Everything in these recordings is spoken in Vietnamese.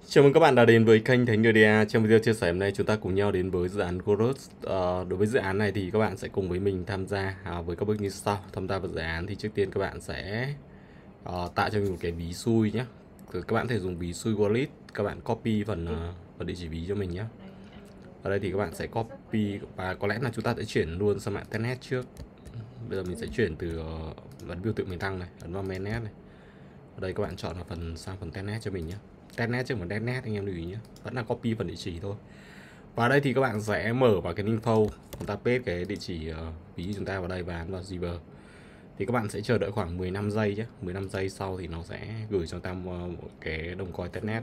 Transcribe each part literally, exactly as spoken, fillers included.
Chào mừng các bạn đã đến với kênh Thánh Người đê a. Trong video chia sẻ hôm nay chúng ta cùng nhau đến với dự án Goros. Ờ, đối với dự án này thì các bạn sẽ cùng với mình tham gia à, với các bước như sau. Tham gia vào dự án thì trước tiên các bạn sẽ uh, tạo cho mình một cái ví xui nhé. Các bạn có thể dùng ví xui wallet, các bạn copy phần uh, phần địa chỉ ví cho mình nhé. Ở đây thì các bạn sẽ copy và có lẽ là chúng ta sẽ chuyển luôn sang mạng testnet trước. Bây giờ mình sẽ chuyển từ uh, ấn biểu tượng miền Tăng này, ấn vào mainnet này. Ở đây các bạn chọn vào phần sang phần testnet cho mình nhé. Testnet chứ không phải testnet anh em lưu ý nhé, vẫn là copy phần địa chỉ thôi. Và ở đây thì các bạn sẽ mở vào cái info, chúng ta paste cái địa chỉ uh, ví chúng ta vào đây và ấn vào Receiver. Thì các bạn sẽ chờ đợi khoảng mười lăm giây nhé. mười lăm giây sau thì nó sẽ gửi cho ta một cái đồng coin testnet.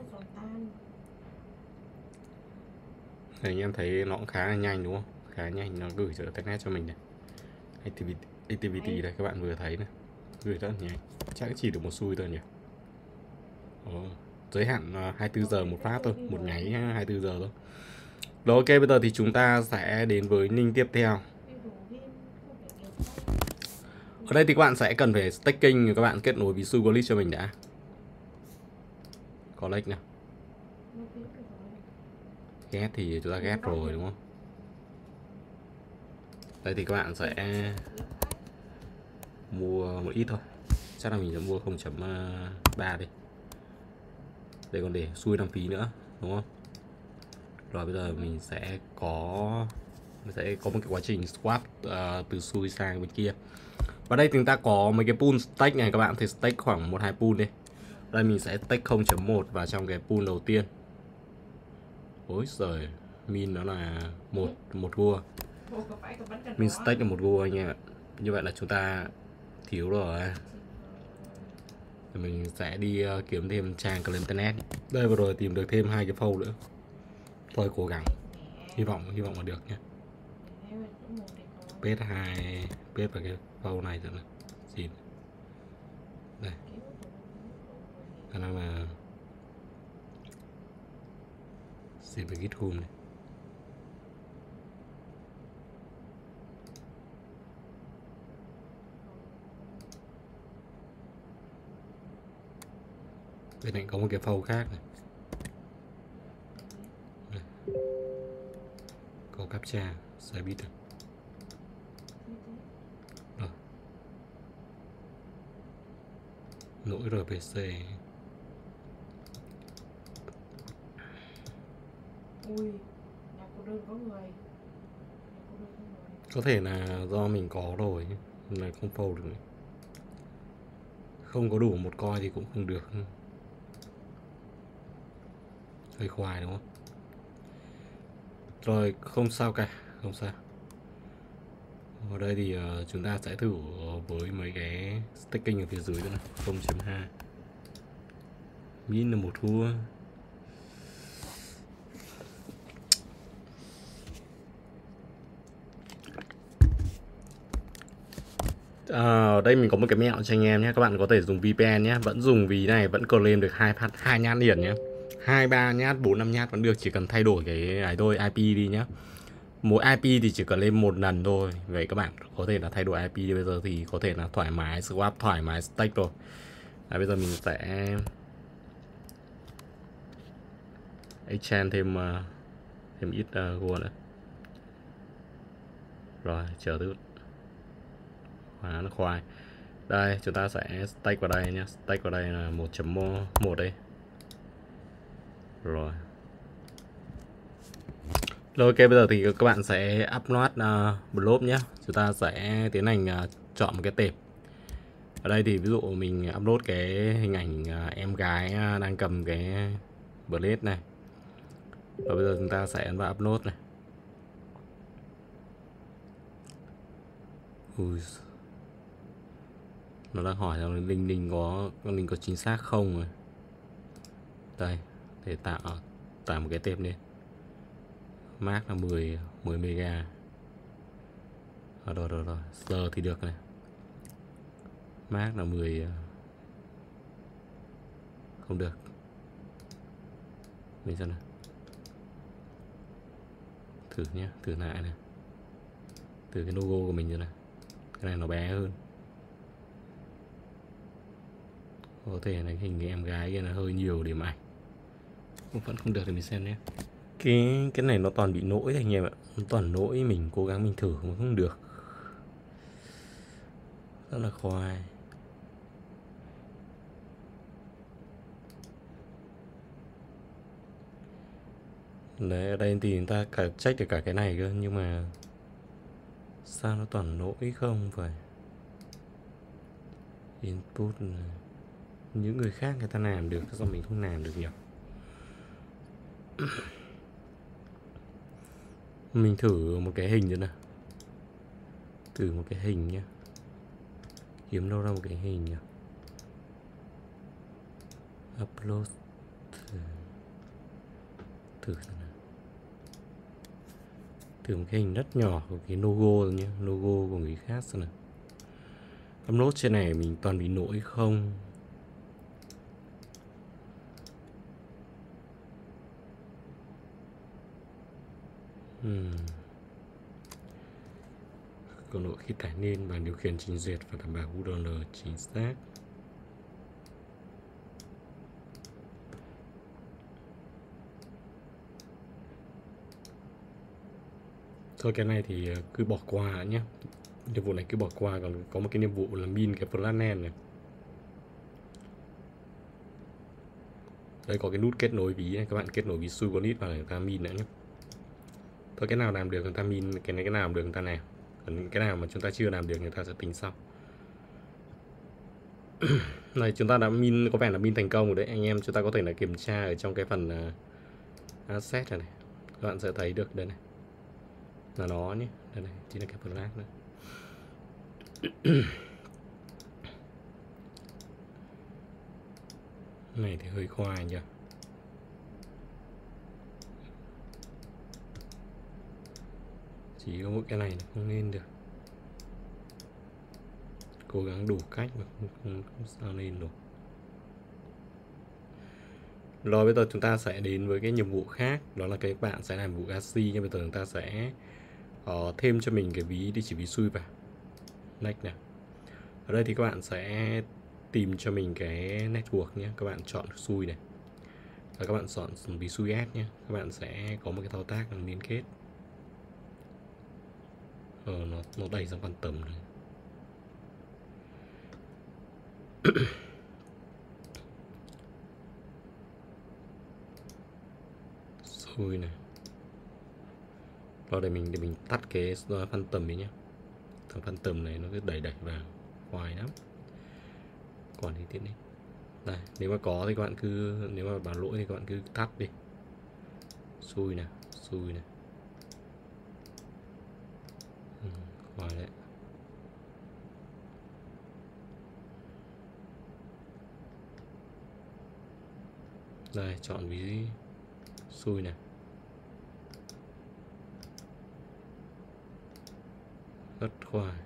Thì anh em thấy nó cũng khá là nhanh đúng không? Khá nhanh, nó gửi cho testnet cho mình này. Activity, activity đây các bạn vừa thấy này, gửi rất là nhanh. Chắc chỉ được một xui thôi nhỉ. Ồ, giới hạn hai mươi tư giờ một phát thôi, một nháy hai mươi tư giờ thôi. Rồi ok, bây giờ thì chúng ta sẽ đến với link tiếp theo. Ở đây thì các bạn sẽ cần phải staking, các bạn kết nối ví xui wallet cho mình đã. Collect nào. Get thì chúng ta get rồi đúng không? Đây thì các bạn sẽ mua một ít thôi. Chắc là mình sẽ mua không chấm ba đi. Đây còn để xui đăng phí nữa đúng không? Rồi bây giờ mình sẽ có mình sẽ có một cái quá trình swap uh, từ xui sang bên kia. Và đây chúng ta có mấy cái pool stake này, các bạn thì stake khoảng một hai pool đi. Đây mình sẽ stake không chấm một vào trong cái pool đầu tiên. Ôi giời, min nó là một một gua. Min stake là một gua anh em ạ. Như vậy là chúng ta thiếu rồi. Thì mình sẽ đi uh, kiếm thêm trang claim internet. Đây vừa rồi tìm được thêm hai cái phâu nữa. Thôi cố gắng, hy vọng hy vọng là được nhé. Pết hai pết vào cái phâu này rồi này. Xin. Đây. Khả năng là xin về GitHub này. Bên này có một cái phâu khác này. Đây. Có captcha sai bit này. Rồi. Lỗi rờ pê xê. Ui, nhà cô đơn có người. Có thể là do mình có rồi này không phâu được nữa. Không có đủ một coin thì cũng không được. Hơi khoai đúng không? Rồi không sao cả, không sao. Ở đây thì uh, chúng ta sẽ thử với mấy cái staking ở phía dưới nữa này. không chấm hai min là một thua. À, ở đây mình có một cái mẹo cho anh em nhé, các bạn có thể dùng vê pê en nhé, vẫn dùng ví này vẫn claim được hai phát hai nhát liền nhé, hai ba nhát bốn năm nhát vẫn được, chỉ cần thay đổi cái ấy thôi, i pê đi nhé. Mỗi i pê thì chỉ cần lên một lần thôi. Vậy các bạn có thể là thay đổi i pê đi, bây giờ thì có thể là thoải mái swap, thoải mái stake rồi. À, bây giờ mình sẽ exchange thêm uh, thêm ít uh, gold nữa. Rồi chờ chút. Hóa nó khoai. Đây chúng ta sẽ stake vào đây nhé. Stake vào đây là một chấm một đây. Rồi. Rồi ok, bây giờ thì các bạn sẽ upload uh, blob nhé. Chúng ta sẽ tiến hành uh, chọn một cái tệp. Ở đây thì ví dụ mình upload cái hình ảnh uh, em gái uh, đang cầm cái blade này. Và bây giờ chúng ta sẽ ấn vào upload này. Ui. Nó đang hỏi rằng link link có link có chính xác không rồi. Đây, để tạo tạo một cái tệp lên. Mark là mười mười mega. À, rồi rồi rồi, giờ thì được này. Mark là mười không được. Mình xem nào. Thử nhé, thử lại này. Từ cái logo của mình rồi này. Cái này nó bé hơn. Có thể là hình em gái kia là hơi nhiều điểm ảnh. vẫn không được thì mình xem nhé. Cái cái này nó toàn bị lỗi thôi anh em ạ. Nó toàn lỗi, mình cố gắng mình thử mà không được. Rất là khoai. Đấy, ở đây thì người ta cả check được cả cái này cơ, nhưng mà sao nó toàn lỗi không phải. Input này. Những người khác người ta làm được, sao mình không làm được nhỉ? Mình thử một cái hình nữa nào. Thử một cái hình nhá. Kiếm đâu ra một cái hình nhỉ? Upload. Thử, thử xem nào. Thử một cái hình rất nhỏ của cái logo nhé, logo của người khác xem nào. Upload trên này mình toàn bị lỗi không? Hmm. Có lỗi khi tải lên bằng điều khiển trình duyệt và đảm bảo u rờ lờ chính xác. Thôi cái này thì cứ bỏ qua nhé. Nhiệm vụ này cứ bỏ qua, còn có một cái nhiệm vụ là min cái planet này. Đây có cái nút kết nối ví này, các bạn kết nối ví Sugonit và người ta min nữa nhé. Thôi cái nào làm được người ta min, cái này cái nào làm được người ta làm. Còn cái nào mà chúng ta chưa làm được người ta sẽ tính sau. Này chúng ta đã min, có vẻ là min thành công rồi đấy anh em. Chúng ta có thể là kiểm tra ở trong cái phần uh, asset này, này các bạn sẽ thấy được đây này là nó nhé, đây này chính là cái flag nữa. Này thì hơi khoai nhỉ. Chỉ có mỗi cái này không nên được. Cố gắng đủ cách mà không, không, không sao lên được. Rồi bây giờ chúng ta sẽ đến với cái nhiệm vụ khác. Đó là các bạn sẽ làm vụ Gazi. Nhưng bây giờ chúng ta sẽ uh, thêm cho mình cái ví địa chỉ ví xui vào. Next này. Ở đây thì các bạn sẽ tìm cho mình cái network nhé. Các bạn chọn xui này. Và các bạn chọn ví xui add nhé. Các bạn sẽ có một cái thao tác là liên kết. Ờ, nó, nó đầy ra phần tầm này. Xui này. Rồi để mình để mình tắt cái phần tầm đi nhé. Thằng phần tầm này nó cứ đẩy đẩy vào hoài lắm. Còn thì tiện đi. Đây, nếu mà có thì các bạn cứ, nếu mà báo lỗi thì các bạn cứ tắt đi. Xui nè, xui nè. Ừ, hoài đấy. Đây, chọn ví xui nè. Rất khoai.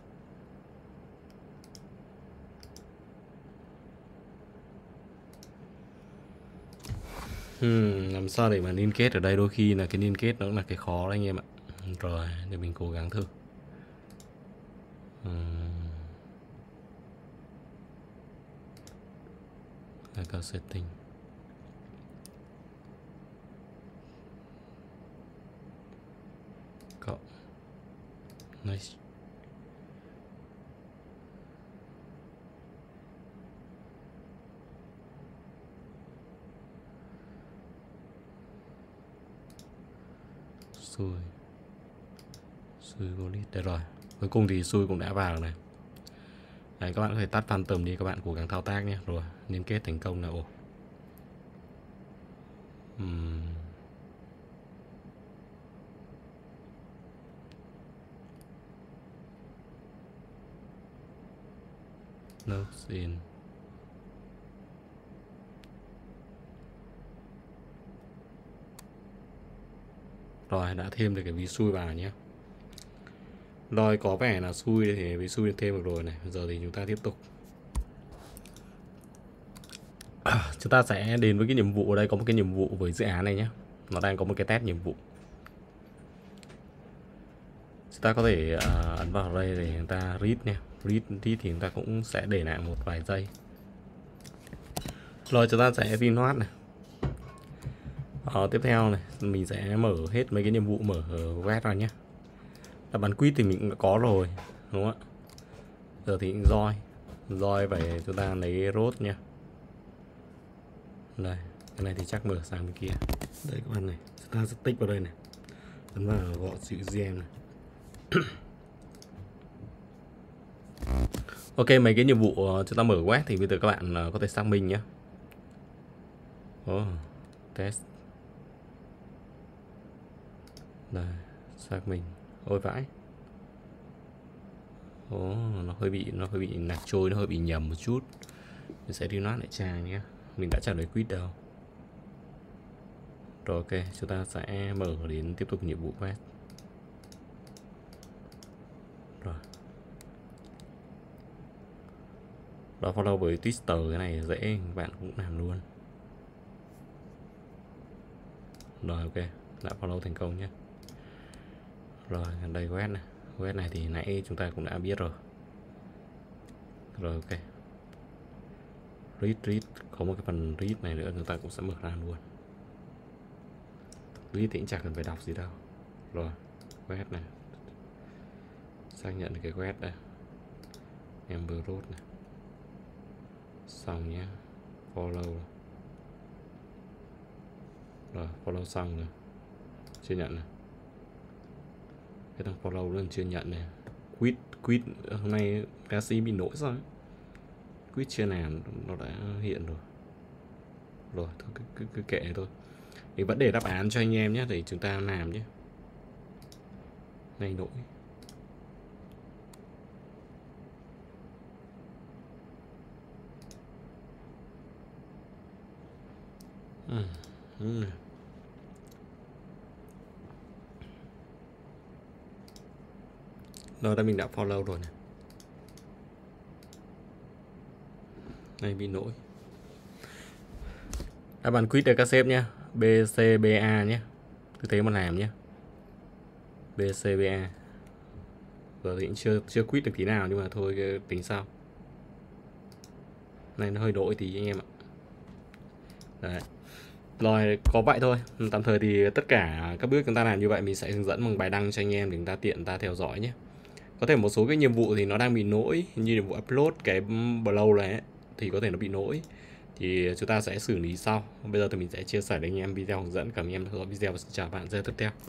Hmm, làm sao để mà liên kết ở đây, đôi khi là cái liên kết nó cũng là cái khó đấy anh em ạ. Rồi, để mình cố gắng thử. Hmm. Account setting. Cộng. Nice. Xui. Xui golit. Đây rồi. Cuối cùng thì xui cũng đã vào này. Đấy, các bạn có thể tắt phần tầm đi, các bạn cố gắng thao tác nhé. Rồi, liên kết thành công là ổn. Uhm. Notes in. Rồi, đã thêm được cái ví xui vào nhé. Rồi, có vẻ là xui thì ví xui thêm được rồi này. Bây giờ thì chúng ta tiếp tục. À, chúng ta sẽ đến với cái nhiệm vụ. Ở đây có một cái nhiệm vụ với dự án này nhé. Nó đang có một cái test nhiệm vụ. Chúng ta có thể uh, ấn vào đây để chúng ta read nha. Read, read thì chúng ta cũng sẽ để lại một vài giây. Rồi chúng ta sẽ vin hoát này. Ờ, tiếp theo này mình sẽ mở hết mấy cái nhiệm vụ mở quét ra nhé. Đáp án quýt thì mình cũng đã có rồi đúng không ạ? Giờ thì roi roi về chúng ta lấy rốt nha. Đây, cái này thì chắc mở sang bên kia. Đây các bạn này, chúng ta sẽ tích vào đây này, ấn vào gõ chữ gem này. Ok, mấy cái nhiệm vụ chúng ta mở quét thì bây giờ các bạn có thể xác minh nhé. Oh, test. Đây, xác minh. Ôi vãi. Ồ, nó hơi bị nó hơi bị nạc trôi, nó hơi bị nhầm một chút. Mình sẽ đi note lại trang nhé. Mình đã trả lời quiz đâu. Rồi ok, chúng ta sẽ mở đến tiếp tục nhiệm vụ quét. Rồi. Đó, follow với Twitter, cái này dễ, các bạn cũng làm luôn. Rồi ok, đã follow thành công nhé. Rồi, đây web này. Web này thì nãy chúng ta cũng đã biết rồi. Rồi ok. Read, read, có một cái phần read này nữa chúng ta cũng sẽ mở ra luôn. Read thì cũng chẳng cần phải đọc gì đâu. Rồi, web này. Xác nhận cái web đây. Amber Road này. Xong nhé. Follow. Rồi, follow xong rồi. Chưa nhận này. Cái thằng follow luôn chưa nhận này. Quit, quit, hôm nay ca sĩ bị nổi rồi. Quit chưa nào nó đã hiện rồi. Rồi, thôi cứ, cứ, cứ kệ thôi. Mình vẫn để đáp án cho anh em nhé, để chúng ta làm nhé. Này nổi. Ừ. Ừ. Rồi đây mình đã follow rồi này. Này bị nổi. Đáp án quýt để các sếp nhé. B, C, B, A nhé. Cứ thế mà làm nhé. B, C, B, A. Giờ thì cũng chưa chưa quýt được tí nào, nhưng mà thôi tính sau. Này nó hơi đổi tí anh em ạ. Đấy. Rồi có vậy thôi. Tạm thời thì tất cả các bước chúng ta làm như vậy mình sẽ hướng dẫn bằng bài đăng cho anh em để chúng ta tiện ta theo dõi nhé. Có thể một số cái nhiệm vụ thì nó đang bị lỗi, như nhiệm vụ upload cái blow này ấy, thì có thể nó bị lỗi, thì chúng ta sẽ xử lý sau. Bây giờ thì mình sẽ chia sẻ với anh em video hướng dẫn. Cảm ơn anh em đã theo dõi video và xin chào bạn. Giờ tiếp theo.